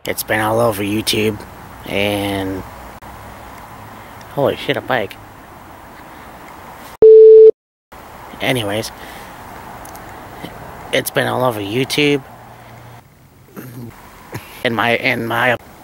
It's been all over YouTube, and holy shit, a bike. Anyways, it's been all over YouTube. In my